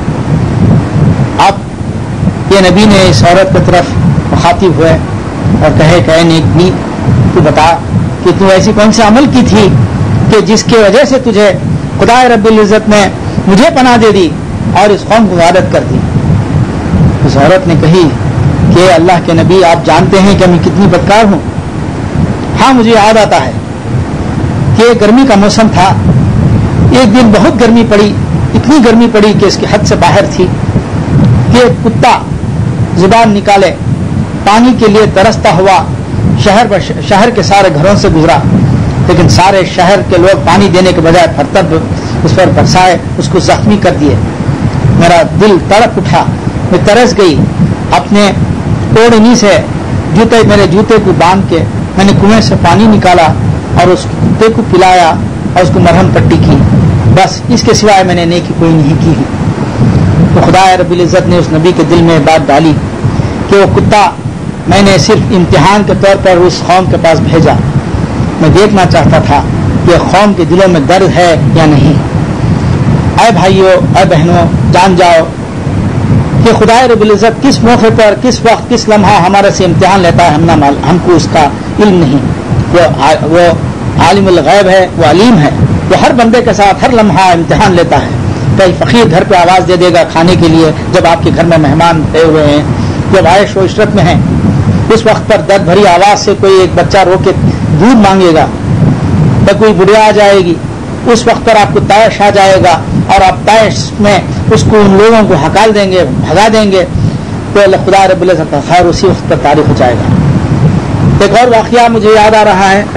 اب یہ نبی نے اس عورت کی طرف مخاطب ہوئے اور کہے کہ اے نیک بی، تو بتا کہ تو ایسی کون سے عمل کی تھی کہ جس کی وجہ سے تجھے خدا رب العزت نے مجھے پناہ دے دی اور اس قوم کو غارت کر دی. اس عورت نے کہی کہ اللہ کے نبی، آپ جانتے ہیں کہ میں کتنی بدکار ہوں. ہاں مجھے یاد آتا ہے کہ گرمی کا موسم تھا. ایک دن بہت گرمی پڑی، اتنی گرمی پڑی کہ اس کی حد سے باہر تھی کہ ایک کتا زبان نکالے پانی کے لیے ترستا ہوا شہر شہر کے سارے گھروں سے گزرا، لیکن سارے شہر کے لوگ پانی دینے کے بجائے پتھر اس پر برسائے، اس کو زخمی کر دیے. میرا دل تڑپ اٹھا، میں ترس گئی. اپنے اوڑھنی سے جوتے میرے جوتے کو باندھ کے میں نے کنویں سے پانی نکالا اور اس کتے کو پلایا اور اس کو مرہم پٹی کی. بس اس کے سوائے میں نے نیکی کوئی نہیں کی. تو خدا رب العزت نے اس نبی کے دل میں بات ڈالی کہ وہ کتا میں نے صرف امتحان کے طور پر اس قوم کے پاس بھیجا. میں دیکھنا چاہتا تھا کہ قوم کے دلوں میں درد ہے یا نہیں. اے بھائیوں، اے بہنوں، جان جاؤ کہ خدا رب العزت کس موقع پر، کس وقت، کس لمحہ ہمارے سے امتحان لیتا ہے، ہم نہ ہم کو اس کا علم نہیں. وہ وہ عالم الغیب ہے، وہ علیم ہے. وہ ہر بندے کے ساتھ ہر لمحہ امتحان لیتا ہے. کئی فقیر گھر پہ آواز دے دے گا کھانے کے لیے جب آپ کے گھر میں مہمان گئے ہوئے ہیں، جب عائش و عشرت میں ہیں، اس وقت پر درد بھری آواز سے کوئی ایک بچہ رو کے دودھ مانگے گا تو کوئی بڑھیا آ جائے گی. اس وقت پر آپ کو طیش آ جائے گا اور آپ طیش میں اس کو ان لوگوں کو ہکال دیں گے، بھگا دیں گے، تو اللہ خدا رب العزت کا خیر اسی وقت پر تاریخ ہو جائے گا. ایک اور واقعہ مجھے یاد آ رہا ہے.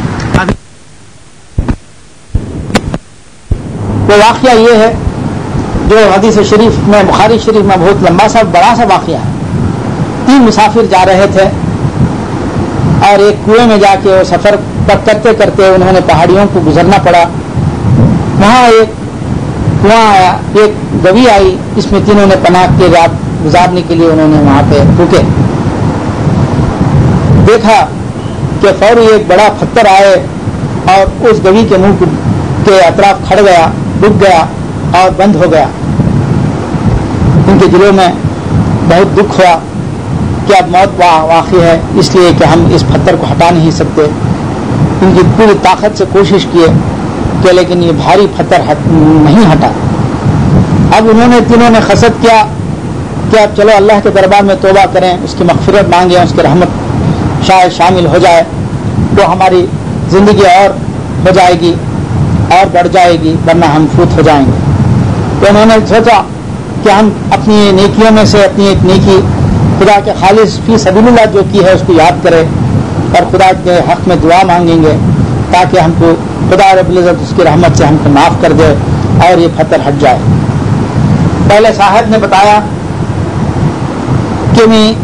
وہ واقعہ یہ ہے جو حدیث شریف میں، بخاری شریف میں بہت لمبا سا بڑا سا واقعہ ہے. تین مسافر جا رہے تھے اور ایک کنویں میں جا کے وہ سفر کرتے کرتے انہوں نے پہاڑیوں کو گزرنا پڑا. وہاں ایک کنواں آیا، ایک گوی آئی، اس میں تینوں نے پناہ کے رات گزارنے کے لیے انہوں نے وہاں پہ رکے. دیکھا کہ فوری ایک بڑا پتھر آئے اور اس گوی کے منہ کے اطراف کھڑ گیا، رک گیا اور بند ہو گیا. ان کے دلوں میں بہت دکھ ہوا کہ اب موت واقع ہے، اس لیے کہ ہم اس پتھر کو ہٹا نہیں سکتے. ان کی پوری طاقت سے کوشش کیے کہ لیکن یہ بھاری پتھر نہیں ہٹا. اب انہوں نے تینوں نے خصت کیا کہ اب چلو اللہ کے دربار میں توبہ کریں، اس کی مغفرت مانگیں، اس کی رحمت شاید شامل ہو جائے تو ہماری زندگی اور ہو جائے گی اور بڑھ جائے گی، ورنہ ہم فوت ہو جائیں گے. تو انہوں نے سوچا کہ ہم اپنی نیکیوں میں سے اپنی ایک نیکی خدا کے خالص فی سبیل اللہ جو کی ہے اس کو یاد کرے اور خدا کے حق میں دعا مانگیں گے تاکہ ہم کو خدا رب العزت اس کی رحمت سے ہم کو معاف کر دے اور یہ پتھر ہٹ جائے. پہلے صاحب نے بتایا کہ میں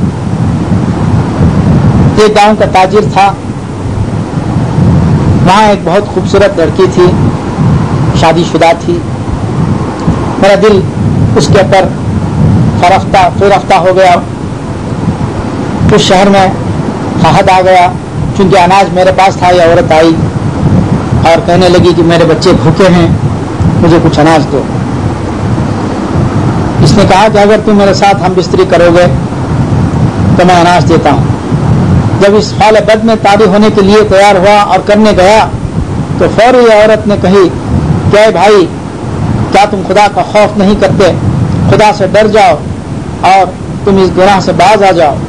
ایک گاؤں کا تاجر تھا، وہاں ایک بہت خوبصورت لڑکی تھی، شادی شدہ تھی. میرا دل اس کے اوپر فرفتہ فرفتہ ہو گیا. اس شہر میں قحط آ گیا، چونکہ اناج میرے پاس تھا. یہ عورت آئی اور کہنے لگی کہ میرے بچے بھوکے ہیں، مجھے کچھ اناج دو. اس نے کہا کہ اگر تم میرے ساتھ ہم بستری کرو گے تو میں اناج دیتا ہوں. جب اس فعل بد میں طاری ہونے کے لیے تیار ہوا اور کرنے گیا تو فوری عورت نے کہی کہ اے بھائی کیا تم خدا کا خوف نہیں کرتے؟ خدا سے ڈر جاؤ اور تم اس گناہ سے باز آ جاؤ.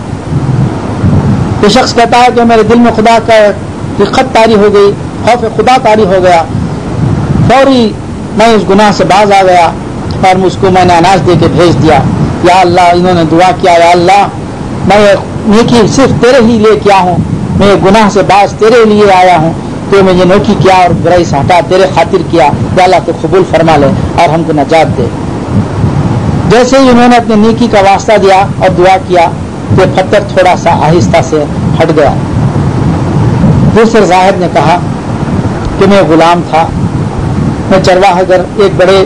یہ شخص کہتا ہے کہ میرے دل میں خدا کا حقیقت طاری ہو گئی، خوف خدا طاری ہو گیا، فوری میں اس گناہ سے باز آ گیا اور اس کو میں نے اناج دے کے بھیج دیا. یا اللہ، انہوں نے دعا کیا، یا اللہ میں نیکی صرف تیرے ہی لے کے آیا ہوں، میں گناہ سے باز تیرے لیے آیا ہوں، تو مجھے نیکی کیا اور برائی سے ہٹا تیرے خاطر کیا. یا اللہ تو قبول فرما لے اور ہم کو نجات دے. جیسے ہی انہوں نے اپنے نیکی کا واسطہ دیا اور دعا کیا تو پتھر تھوڑا سا آہستہ سے ہٹ گیا. دوسرے صاحب نے کہا کہ میں غلام تھا، میں چرواہ گر ایک بڑے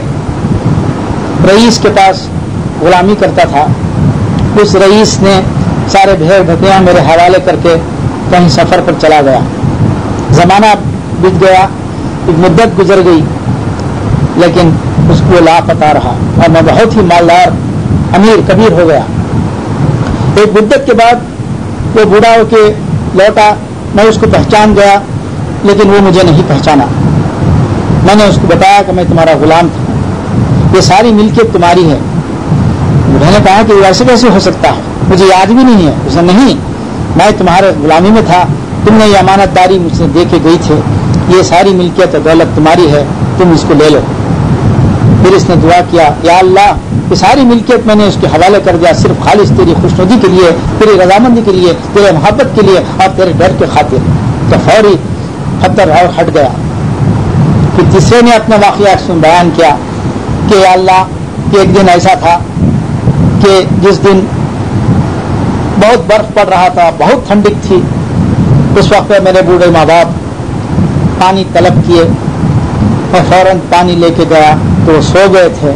رئیس کے پاس غلامی کرتا تھا. اس رئیس نے سارے بھیڑ بکریاں میرے حوالے کر کے کہیں سفر پر چلا گیا. زمانہ بیت گیا، ایک مدت گزر گئی، لیکن اس کو لاپتہ رہا اور میں بہت ہی مالدار امیر کبیر ہو گیا. ایک مدت کے بعد وہ بوڑھا ہو کے لوٹا، میں اس کو پہچان گیا لیکن وہ مجھے نہیں پہچانا. میں نے اس کو بتایا کہ میں تمہارا غلام تھا، یہ ساری ملکیت تمہاری ہے. میں نے کہا کہ ایسے کیسے ہو سکتا ہے، مجھے یاد بھی نہیں ہے. اس نے نہیں، میں تمہارے غلامی میں تھا، تم نے یہ امانت داری مجھ سے دے کے گئی تھی، یہ ساری ملکیت اور دولت تمہاری ہے، تم اس کو لے لو. پھر اس نے دعا کیا، یا اللہ یہ ساری ملکیت میں نے اس کے حوالے کر دیا صرف خالص تیری خوشنودی کے لیے، تیری رضامندی کے لیے، تیرے محبت کے لیے اور تیرے ڈر کے خاطر. تو فوری پتھر اور ہٹ گیا. پھر تیسرے نے اپنا واقعہ سن بیان کیا کہ یا اللہ کہ ایک دن ایسا تھا کہ جس دن بہت برف پڑ رہا تھا، بہت ٹھنڈک تھی. اس وقت پہ میرے بوڑھے ماں باپ پانی طلب کیے، میں فوراً پانی لے کے گیا تو وہ سو گئے تھے.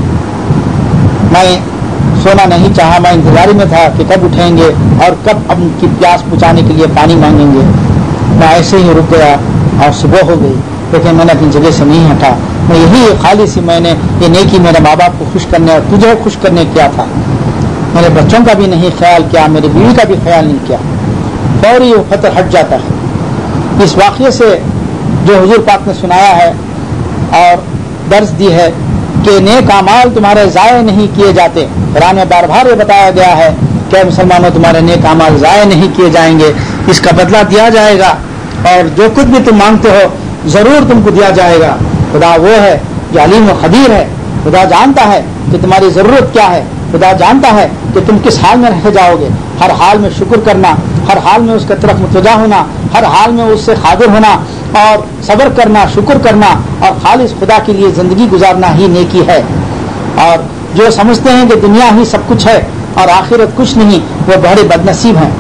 میں سونا نہیں چاہا، میں انتظاری میں تھا کہ کب اٹھیں گے اور کب ان کی پیاس بجھانے کے لیے پانی مانگیں گے. میں ایسے ہی رک گیا اور صبح ہو گئی، لیکن میں نے اپنی جگہ سے نہیں ہٹا. میں یہی خالص ہی میں نے یہ نیکی میرے ماں باپ کو خوش کرنے اور تجھے خوش کرنے کیا تھا. میرے بچوں کا بھی نہیں خیال کیا، میری بیوی کا بھی خیال نہیں کیا. فوری وہ پتھر ہٹ جاتا ہے. اس واقعے سے جو حضور پاک نے سنایا ہے اور درس دی ہے کہ نیک اعمال تمہارے ضائع نہیں کیے جاتے. قرآن میں بار بار یہ بتایا گیا ہے کہ مسلمانوں تمہارے نیک اعمال ضائع نہیں کیے جائیں گے، اس کا بدلہ دیا جائے گا اور جو کچھ بھی تم مانگتے ہو ضرور تم کو دیا جائے گا. خدا وہ ہے جو علیم و خبیر ہے، خدا جانتا ہے کہ تمہاری ضرورت کیا ہے، خدا جانتا ہے کہ تم کس حال میں رہ جاؤ گے. ہر حال میں شکر کرنا، ہر حال میں اس کا طرف متوجہ ہونا، ہر حال میں اس سے حاضر ہونا اور صبر کرنا، شکر کرنا اور خالص خدا کے لیے زندگی گزارنا ہی نیکی ہے. اور جو سمجھتے ہیں کہ دنیا ہی سب کچھ ہے اور آخرت کچھ نہیں، وہ بڑے بد نصیب ہیں.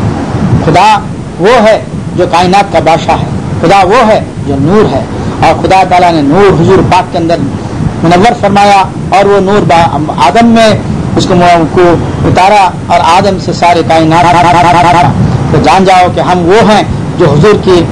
خدا وہ ہے جو کائنات کا بادشاہ ہے، خدا وہ ہے جو نور ہے، اور خدا تعالیٰ نے نور حضور پاک کے اندر منور فرمایا اور وہ نور آدم میں اس کو اتارا اور آدم سے سارے کائنات. تو جان جاؤ کہ ہم وہ ہیں جو حضور کی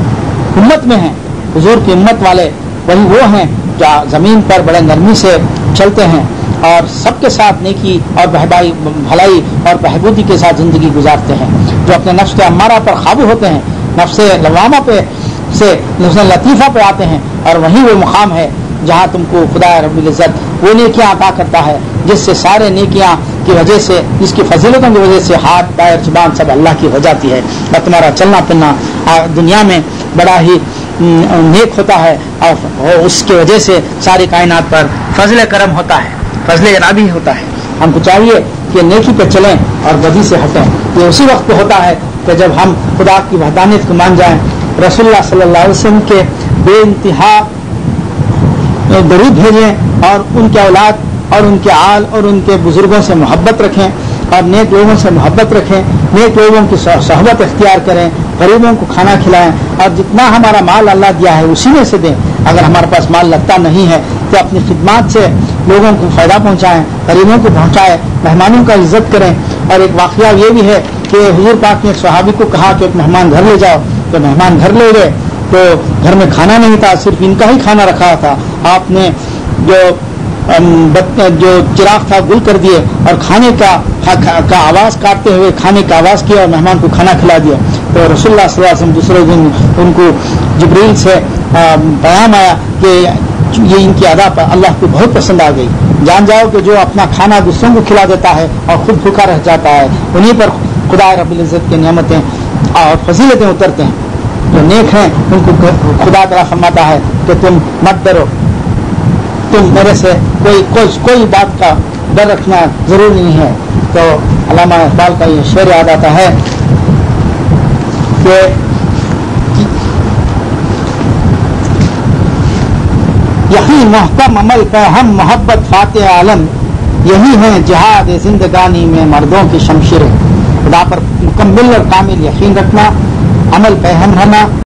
امت میں ہیں. حضور کی امت والے وہی وہ ہیں جو زمین پر بڑے نرمی سے چلتے ہیں اور سب کے ساتھ نیکی اور بہبائی بھلائی اور بہبودی کے ساتھ زندگی گزارتے ہیں، جو اپنے نفس کے امارہ پر قابو ہوتے ہیں، نفس لوامہ پہ سے نفس لطیفہ پہ آتے ہیں. اور وہی وہ مقام ہے جہاں تم کو خدا رب العزت وہ نیکیاں عطا کرتا ہے جس سے سارے نیکیاں کی وجہ سے، جس کی فضیلتوں کی وجہ سے ہاتھ پیر زبان سب اللہ کی ہو جاتی ہے اور تمہارا چلنا پھرنا دنیا میں بڑا ہی نیک ہوتا ہے اور اس کی وجہ سے ساری کائنات پر فضل کرم ہوتا ہے، فضل ارادی ہوتا ہے. ہم کو چاہیے کہ نیکی پہ چلیں اور بدی سے ہٹیں. یہ اسی وقت پہ ہوتا ہے کہ جب ہم خدا کی وحدانیت کو مان جائیں، رسول اللہ صلی اللہ علیہ وسلم کے بے انتہا درود بھیجیں اور ان کے اولاد اور ان کے آل اور ان کے بزرگوں سے محبت رکھیں اور نیک لوگوں سے محبت رکھیں، نیک لوگوں کی صحبت اختیار کریں، غریبوں کو کھانا کھلائیں اور جتنا ہمارا مال اللہ دیا ہے اسی میں سے دیں. اگر ہمارے پاس مال لگتا نہیں ہے تو اپنی خدمات سے لوگوں کو فائدہ پہنچائیں، غریبوں کو پہنچائیں، مہمانوں کا عزت کریں. اور ایک واقعہ یہ بھی ہے کہ حضور پاک نے صحابی کو کہا کہ ایک مہمان گھر لے جاؤ، تو مہمان گھر لے گئے تو گھر میں کھانا نہیں تھا، صرف ان کا ہی کھانا رکھا تھا. آپ نے جو جو چراغ تھا گل کر دیے اور کھانے کا کا آواز کاٹتے ہوئے کھانے کا آواز کیا اور مہمان کو کھانا کھلا دیا. تو رسول اللہ صلی اللہ علیہ وسلم دوسرے دن ان کو جبریل سے پیغام آیا کہ یہ ان کی ادا پر اللہ کو بہت پسند آ گئی. جان جاؤ کہ جو اپنا کھانا دوسروں کو کھلا دیتا ہے اور خود بھوکا رہ جاتا ہے انہیں پر خدا رب العزت کی نعمتیں اور فضیلتیں اترتے ہیں. جو نیک ہیں ان کو خدا تعالیٰ فرماتا ہے کہ تم مت ڈرو, تم میرے سے کوئی کوئی کوئی بات کا ڈر رکھنا ضروری نہیں ہے. تو علامہ اقبال کا یہ شعر یاد آتا ہے کہ یہی محکم عمل پہ ہم محبت فاتح عالم, یہی ہیں جہاد زندگانی میں مردوں کی شمشیریں. خدا پر مکمل اور کامل یقین رکھنا, عمل پہ ہم رہنا,